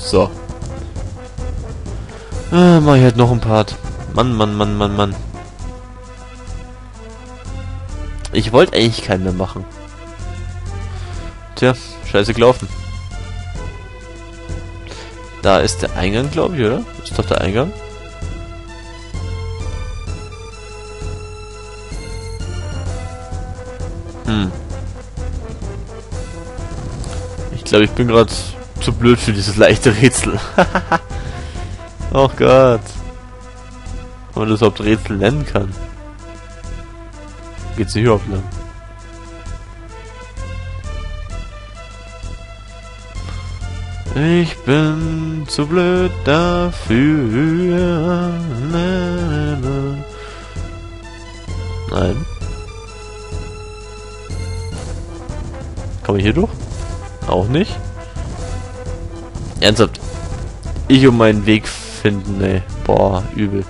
So. Mach ich halt noch ein Part. Mann. Ich wollte eigentlich keinen mehr machen. Tja, scheiße gelaufen. Da ist der Eingang, glaube ich, oder? Ist doch der Eingang. Ich glaube, ich bin gerade zu blöd für dieses leichte Rätsel. Oh Gott. Wenn man das überhaupt Rätsel nennen kann. Geht's hier überhaupt lang? Ich bin zu blöd dafür. Nein. Kann man hier durch? Auch nicht. Ernsthaft. Ich um meinen Weg finden, ey. Boah, übel.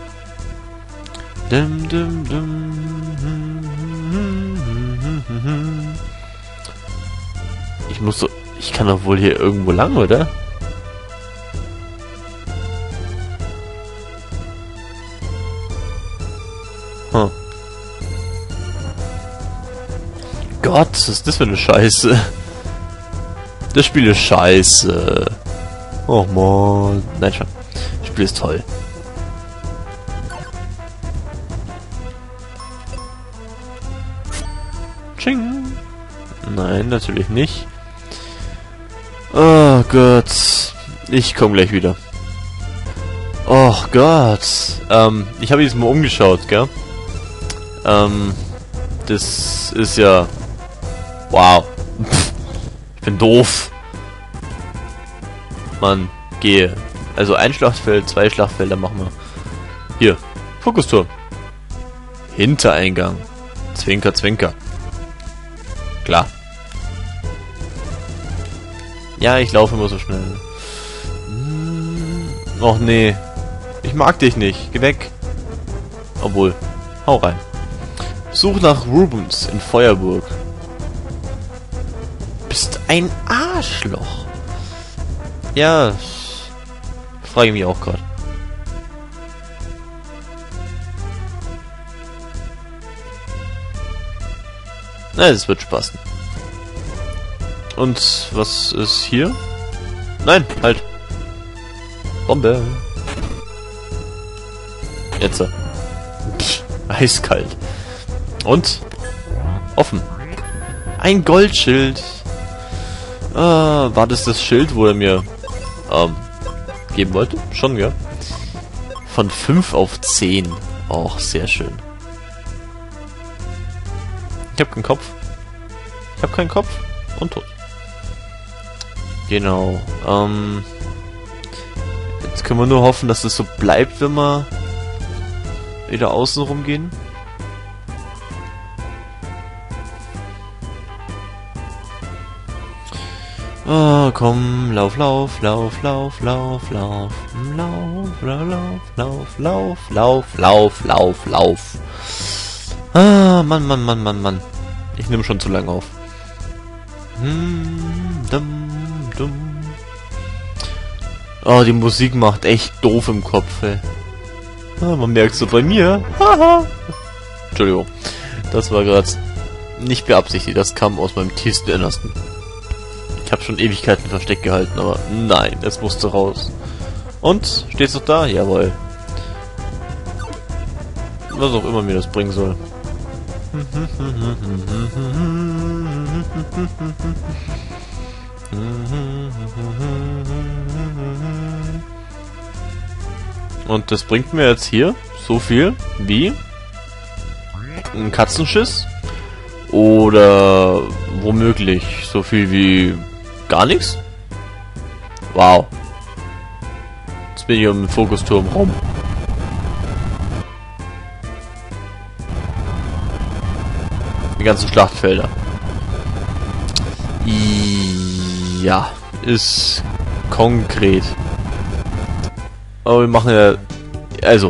Ich muss so... Ich kann doch wohl hier irgendwo lang, oder? Hm. Gott, was ist das für eine Scheiße? Das Spiel ist scheiße. Oh Mann. Nein, schon. Das Spiel ist toll. Tsching. Nein, natürlich nicht. Oh Gott. Ich komme gleich wieder. Oh Gott. Ich habe jetzt mal umgeschaut, gell? Das ist ja... Wow. Ich bin doof. Mann, gehe. Also ein Schlachtfeld, 2 Schlachtfelder machen wir. Hier. Fokusturm. Hintereingang. Zwinker, zwinker. Klar. Ja, ich laufe immer so schnell. Och nee. Ich mag dich nicht. Geh weg. Obwohl. Hau rein. Such nach Rubens in Feuerburg. Bist ein Arschloch. Ja. Frage mich auch gerade. Na, das wird spaßen. Und was ist hier? Nein, halt. Bombe. Jetzt. Pff, eiskalt. Und? Offen. Ein Goldschild. War das Schild, wo er mir geben wollte? Schon, ja. Von 5 auf 10. Auch sehr schön. Ich habe keinen Kopf. Ich habe keinen Kopf. Und tot. Genau. Jetzt können wir nur hoffen, dass es so bleibt, wenn wir wieder außen rumgehen. Oh, komm, lauf. Ah, Mann. Ich nehme schon zu lange auf. Oh, die Musik macht echt doof im Kopf, ey. Ah, man merkt so bei mir. Haha. Entschuldigung. Das war gerade nicht beabsichtigt. Das kam aus meinem tiefsten Innersten. Ich habe schon Ewigkeiten versteckt gehalten, aber nein, es musste raus. Und? Steht's noch da? Jawohl. Was auch immer mir das bringen soll. Und das bringt mir jetzt hier so viel wie ein Katzenschiss oder womöglich so viel wie gar nichts. Wow. Jetzt bin ich um den Fokusturm rum. Die ganzen Schlachtfelder. Ja, ist konkret. Aber wir machen ja... Also.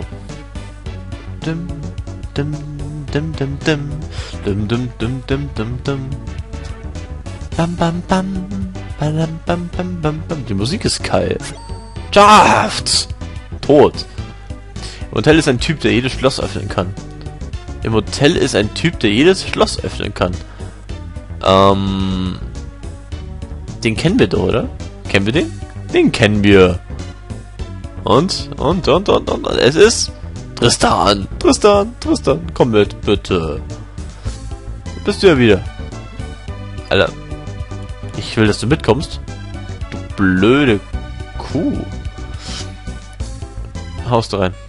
Die Musik ist geil. Schaft! Tot. Im Hotel ist ein Typ, der jedes Schloss öffnen kann. Im Hotel ist ein Typ, der jedes Schloss öffnen kann. Den kennen wir doch, oder? Kennen wir den? Den kennen wir. Und. Es ist Tristan. Tristan, komm mit, bitte. Bist du ja wieder. Alter. Ich will, dass du mitkommst. Du blöde Kuh. Haust du rein.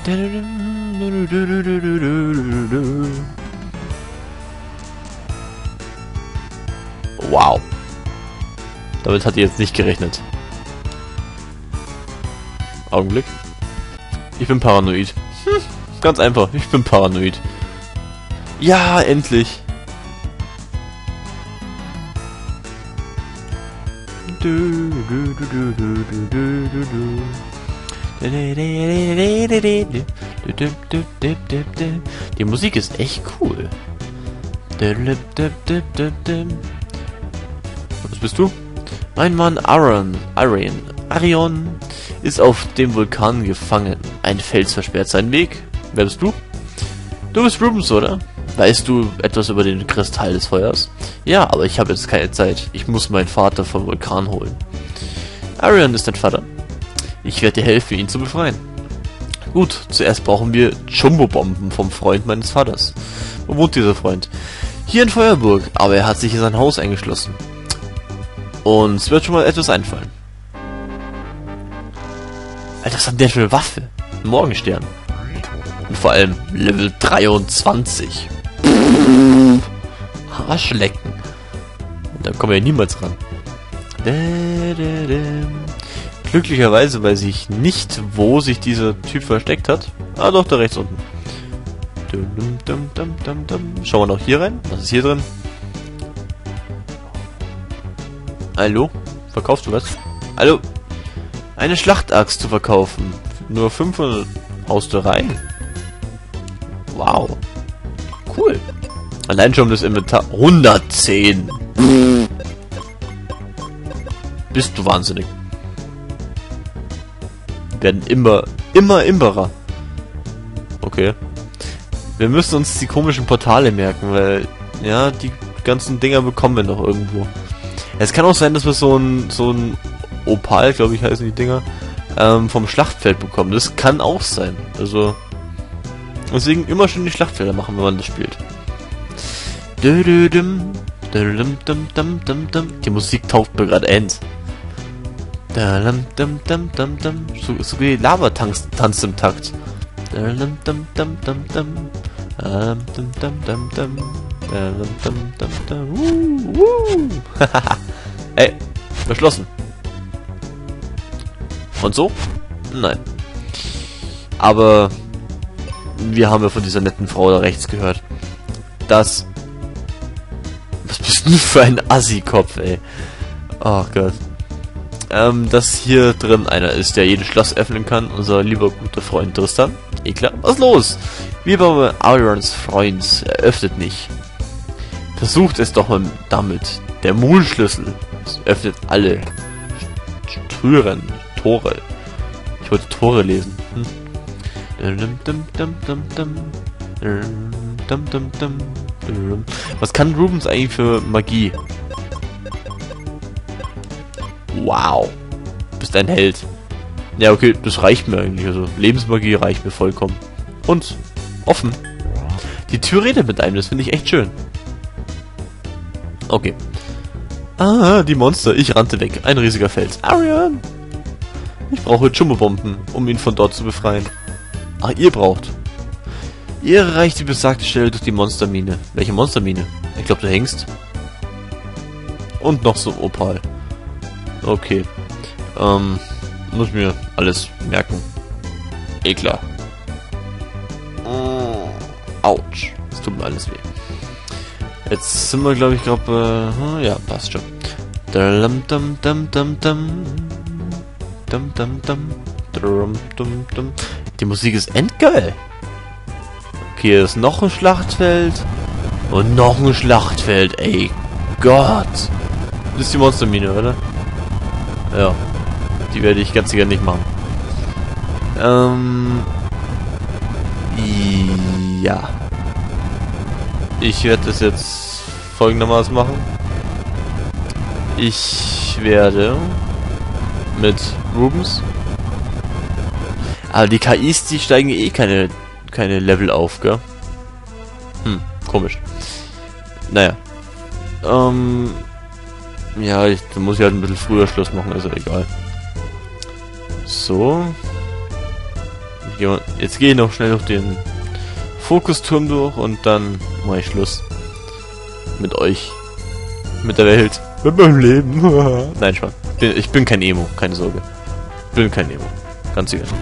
Wow. Damit hat die jetzt nicht gerechnet. Augenblick. Ich bin paranoid. Ganz einfach, ich bin paranoid. Ja, endlich. Die Musik ist echt cool. Was bist du? Mein Mann Arion ist auf dem Vulkan gefangen. Ein Fels versperrt seinen Weg. Wer bist du? Du bist Rubens, oder? Weißt du etwas über den Kristall des Feuers? Ja, aber ich habe jetzt keine Zeit. Ich muss meinen Vater vom Vulkan holen. Arion ist dein Vater. Ich werde dir helfen, ihn zu befreien. Gut, zuerst brauchen wir Jumbo-Bomben vom Freund meines Vaters. Wo wohnt dieser Freund? Hier in Feuerburg, aber er hat sich in sein Haus eingeschlossen. Und es wird schon mal etwas einfallen. Alter, was hat der für eine Waffe? Ein Morgenstern. Und vor allem Level 23. Arschlecken. Und da kommen wir ja niemals ran. Glücklicherweise weiß ich nicht, wo sich dieser Typ versteckt hat. Ah doch, da rechts unten. Schauen wir noch hier rein. Was ist hier drin? Hallo? Verkaufst du was? Hallo? Eine Schlachtaxt zu verkaufen. Nur 500. Haust du rein? Wow. Cool. Allein schon das Inventar. 110. Bist du wahnsinnig. Werden immer imberer. Okay. Wir müssen uns die komischen Portale merken, weil, ja, die ganzen Dinger bekommen wir noch irgendwo. Es kann auch sein, dass wir so ein Opal, glaube ich, heißen die Dinger, vom Schlachtfeld bekommen. Das kann auch sein. Also, deswegen immer schön die Schlachtfelder machen, wenn man das spielt. Die Musik taucht mir gerade end. So wie Lava tanzt im Takt. Ey, verschlossen. Und so? Nein. Aber wir haben ja von dieser netten Frau da rechts gehört. Was bist du für ein Assi-Kopf, ey? Oh Gott. Dass hier drin einer ist, der jedes Schloss öffnen kann. Unser lieber guter Freund Tristan. Eh klar. Was ist los? Wie bei Arions Freund. Er öffnet nicht. Versucht es doch mal damit. Der Mondschlüssel öffnet alle Türen. Tore. Ich wollte Tore lesen. Was kann Rubens eigentlich für Magie? Wow. Bist ein Held. Ja, okay, das reicht mir eigentlich. Also Lebensmagie reicht mir vollkommen. Und offen. Die Tür redet mit einem, das finde ich echt schön. Okay. Ah, die Monster. Ich rannte weg. Ein riesiger Fels. Arion! Ich brauche Jumbo-Bomben, um ihn von dort zu befreien. Ah, ihr braucht. Ihr erreicht die besagte Stelle durch die Monstermine. Welche Monstermine? Ich glaube, du hängst. Und noch so Opal. Okay. Muss mir alles merken. Eh klar. Autsch. Es tut mir alles weh. Jetzt sind wir, glaube ich, ja, passt schon. Die Musik ist endgeil. Okay, hier ist noch ein Schlachtfeld. Und noch ein Schlachtfeld. Ey, Gott. Das ist die Monstermine, oder? Ja. Die werde ich ganz sicher nicht machen. Ja. Ich werde das jetzt folgendermaßen machen. Ich werde mit Rubens. Aber die KIs, die steigen eh keine Level auf, gell? Komisch. Naja. Ja, da muss ich halt ein bisschen früher Schluss machen, ist ja egal. So. Jetzt gehe ich noch schnell durch den Fokusturm durch und dann mache ich Schluss. Mit euch. Mit der Welt. Mit meinem Leben. Nein, Spaß. Ich bin kein Emo, keine Sorge. Ich bin kein Emo. Ganz sicher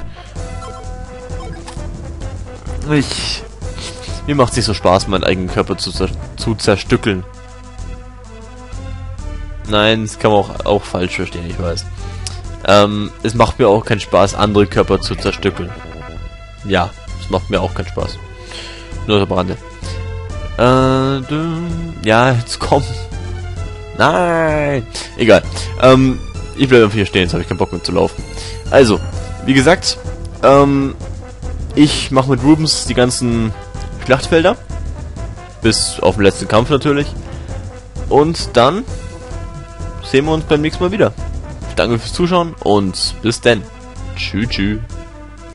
nicht. Mir macht es nicht so Spaß, meinen eigenen Körper zu zerstückeln. Nein, das kann man auch falsch verstehen, ich weiß. Es macht mir auch keinen Spaß, andere Körper zu zerstückeln. Ja, es macht mir auch keinen Spaß. Nur am Rande. Ja, jetzt komm. Nein. Egal. Ich bleibe einfach hier stehen, jetzt habe ich keinen Bock mehr zu laufen. Also, wie gesagt, ich mache mit Rubens die ganzen Schlachtfelder. Bis auf den letzten Kampf natürlich. Und dann sehen wir uns beim nächsten Mal wieder. Danke fürs Zuschauen und bis dann. Tschüss.